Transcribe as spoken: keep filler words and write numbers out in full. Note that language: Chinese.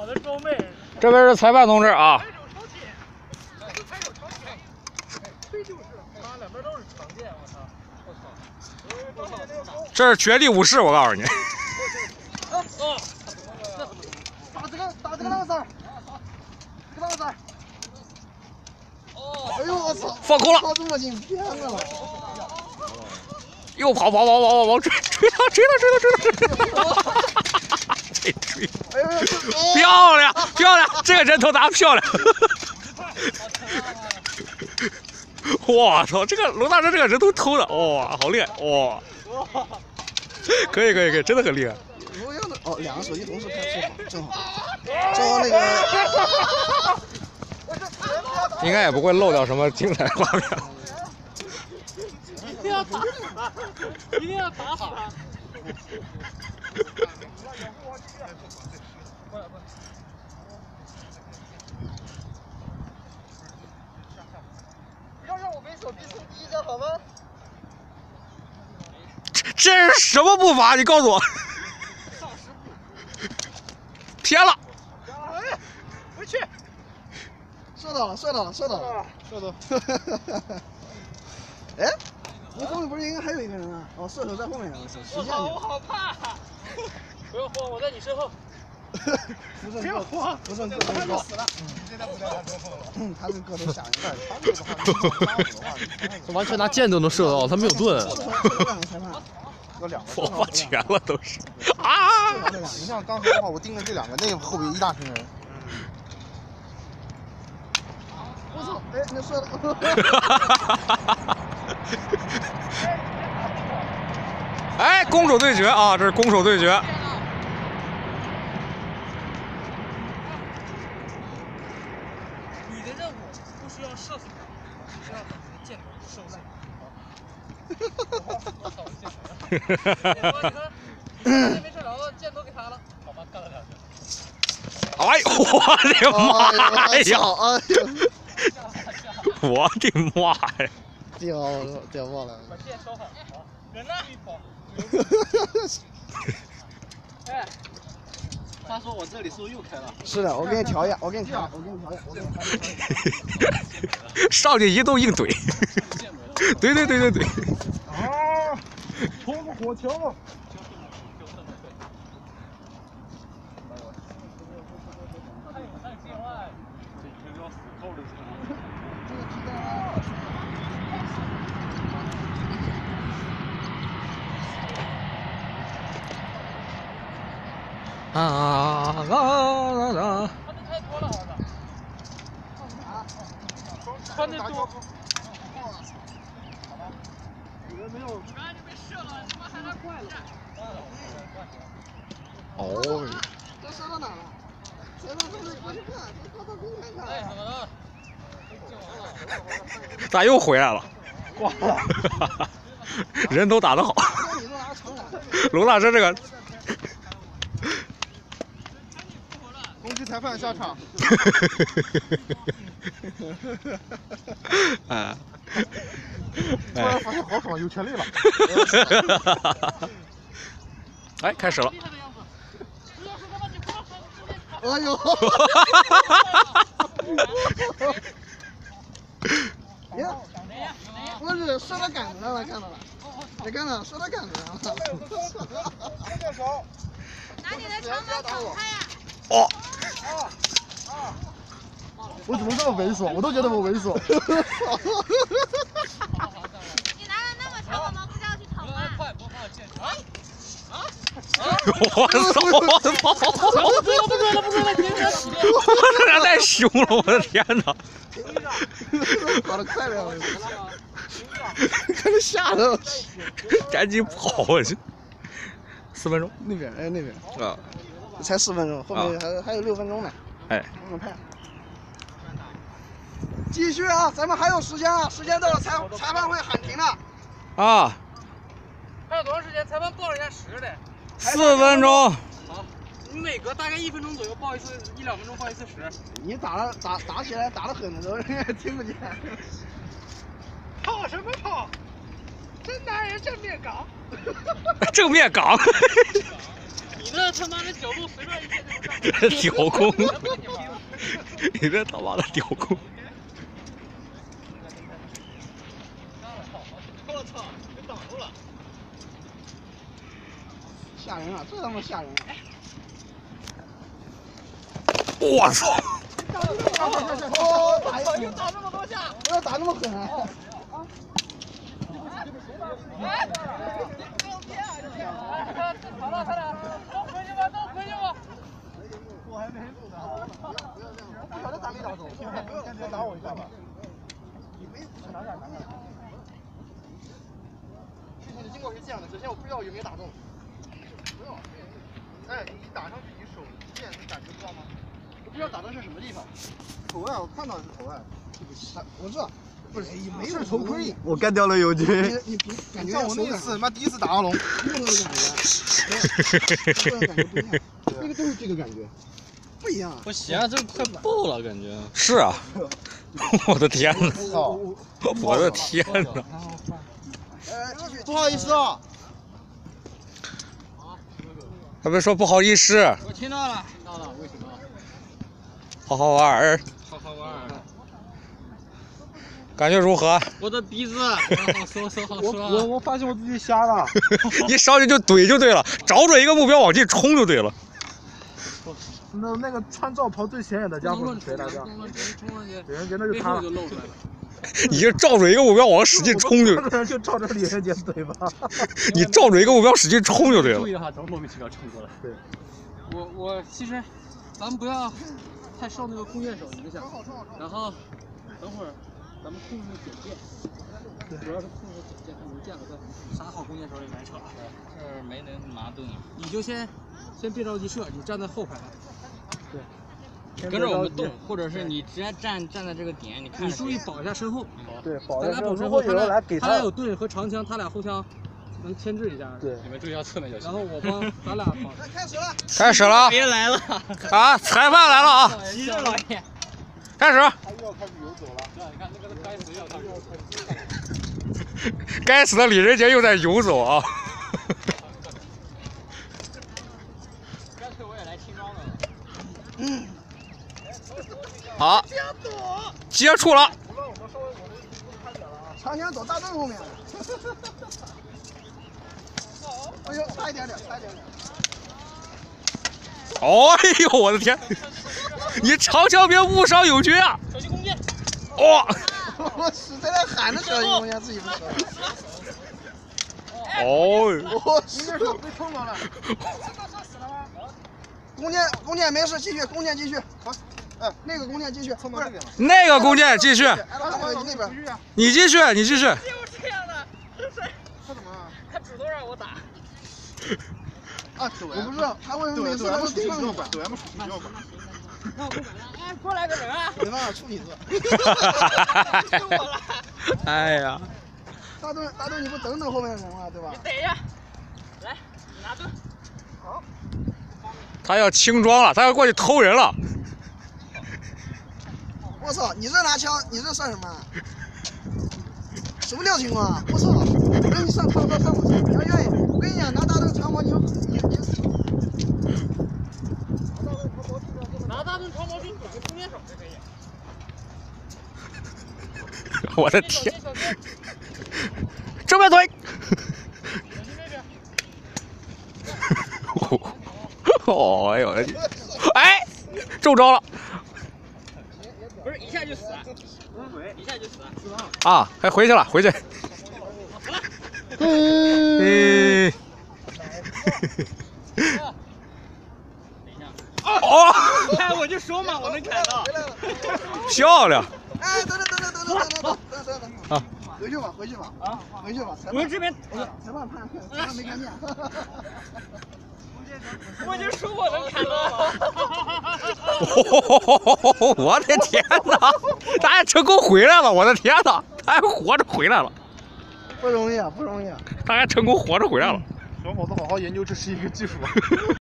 好的装备。 这边是裁判同志啊。 两边都是长剑，我操！我操！ 这是绝地武士，我告诉你。 哦， 打这个，打这个那个字儿，这个那个字儿。哦，哎呦我操！ 放空了！ 靠这么近，偏了。 又跑跑跑跑跑跑，追追他追他追他追他追他！这追！ 哎呦， 漂亮漂亮，这个人头打漂亮！我操，这个龙大师这个人头偷的，哇，好厉害，哇！可以可以可以，真的很厉害。 我要的哦，两个手机同时开，正好正好那个。 应该也不会漏掉什么精彩画面。 一定要打死他！一定要打死他！ 要让我为首比第一家好吗？ 这这是什么步伐？你告诉我。偏了。 哎，回去。射到了，射到了，射到了，射到。哎，你后面不是应该还有一个人啊？哦，射手在后面呢。 我操，我好怕！不用慌，我在你身后。 不要慌，不是个头高。死了。嗯，他这个头吓人。他这个话， 完全拿箭都能射到，他没有盾。 有两个。 我花钱了都是。啊！ 你像刚才的话，我盯着这两个，那个后边一大群人。我操！哎，那射的。 哎，攻守对决啊，这是攻守对决。 你的任务不需要射死他，只需要把你的箭头收在。我操！箭头！你看，那没射着，箭头给他了。好吧，干了两下。 哎呦，我的妈呀！ 哎呀！ 我的妈呀！ 掉了，掉爆了！ 把箭收好。人呢？哎，话说我这里是不是又开了？ 是的，我给你调一下，我给你调，我给你调一下，我给你调一下。 上去一动硬怼。对对对对对。 啊！冲个火球！ 啊啊啊啊！ 穿的太多了，儿子。穿的多。 你们没有？ 你刚才就被射了，他妈还来怪了。 哦。 这射到哪了？射到后面过去看，这靠到公园看。 哎，怎么了？ 咋又回来了？ 挂了。 人头打得好。龙大师这个。 攻击裁判下场。 啊！ 突然发现好爽，有权利了。 哎，开始了。 哎呦！你看，不是射到杆子上了，看到了？你看到射到杆子上了。 拿你的长矛挡开呀！ 哦。 我怎么这么猥琐？我都觉得我猥琐。 你拿着那么长的矛，不是要去捅吗？ 快，不放箭头。啊！ 我操！我操！ 不对了，不对了，不对了！停车起练。 这俩太凶了，我的天哪！ 跑得快了，看他吓的， 赶紧跑过去。四分钟。 那边，哎，那边。 啊。 才四分钟，后面还还有六分钟呢。 哎。 慢慢拍。继续啊，咱们还有时间啊，时间到了，裁裁判会喊停了。 啊。 还有多长时间？裁判报了一下时得。 四分钟。 好，你每隔大概一分钟左右报一次，一两分钟报一次时。 你打了打打起来打得狠的时候，人家听不见。 跑什么跑？真男人正面刚。 正面刚。 你这他妈的角度随便一切屌工，你这他妈的屌工！ 我操，被挡住了！ 吓人啊！这他妈吓人！ 我操！ 哦，打一又打这么多下！ 不要打那么狠啊！ 哎！好了，快点，都回去吧，都回去吧。 我还没录呢，不晓得打没打中，再打我一下吧。你没拿下，拿下。具体的经过是这样的，首先我不知道有没有打中。不用。哎，你打上去，你手剑你感觉不到吗？我不知道打的是什么地方。头外，我看到是头外。对不起，我知道。不是，没有头盔。 我干掉了友军。 你你感觉像我那一次，妈第一次打阿龙，一模都是感觉，个人感觉不一样，那个都是这个感觉，不一样。 不行啊，这个快爆了，感觉。 是啊，我的天哪！ 操！ 我的天哪！ 呃，继续。不好意思啊。 他们说不好意思。 我听到了，听到了，为什么？ 好好玩儿。 好好玩。 感觉如何？ 我的鼻子，好说说好说。 我我发现我自己瞎了。 一上去就怼就对了，找准一个目标往进冲就对了。 那那个穿罩袍最显眼的家伙是谁来着？李仁杰，那就他了。 你就照准一个目标往使劲冲就。 就照着李仁杰怼吧。 你照准一个目标使劲冲就对了。 注意一下，怎么莫名其妙冲过来？ 对。 我我其实，咱们不要太受那个弓箭手影响，然后等会儿。咱们控制点箭，主要是控制点箭，看能箭了再杀好弓箭手也难扯。 这儿没人麻盾。 你就先先别着急射，你站在后排。 对。 跟着我们动，或者是你直接站站在这个点，你看。 你注意保一下身后。 对，保咱俩保身后，他俩他俩有盾和长枪，他俩后枪能牵制一下。 对。 你们注意一下侧面就行。 然后我帮咱俩保。 开始了。 开始了。 别来了。 啊！裁判来了啊！ 急着老爷。 开始。 他又要开始游走了。 对，你看那个该死要他又开始。 该死的李仁杰又在游走啊！ 干脆我也来轻装的了。 嗯。 好。接触了。 长枪走大盾后面。哎呦，差一点点，差一点点。 哎呦，我的天！你长枪别误伤友军啊！ 小心弓箭！ 哇！ 我死在那喊着小心弓箭，自己不说。 哦！ 我弓箭手被冲着了。弓箭，弓箭没事，继续，弓箭继续。好，哎，那个弓箭继续。不是那个弓箭继续。 哎，你那边。 你继续，你继续。 就是这样的。 他怎么了？ 他主动让我打。 啊，我不知道，他为什么每次都是对方管？抖 M 属性要管。 那我不管了，哎，过来个人啊！ 没办法，处理子。 是我了。 哎呀！ 大盾，大盾，你不等等后面人吗？对吧？ 你等一下，来，你拿盾。 好。 他要轻装了，他要过去偷人了。 我操！你这拿枪，你这算什么？什么料情况啊！我操！我让你上长刀上我车，你要愿意，我跟你讲，拿大盾长矛，你你你。 拿大盾长矛去怼个弓箭手就可以。 我的天！正面怼！哦，哎呦我的天！哎，中招了！ 不是一下就死，一下就死。 啊，还回去了，回去。嗯。哦！ 哎，我就说嘛，我能砍到。 漂亮！ 哎，等等等等等等等等等等等。 啊， 回去吧，回去吧，啊，回去吧。 我们这边， 裁判判，裁判没看见。 我就说我能砍到。 我的天哪！他还成功回来了！我的天哪！他还活着回来了。 不容易啊，不容易啊。 他还成功活着回来了。 小伙子，好好研究，这是一个技术。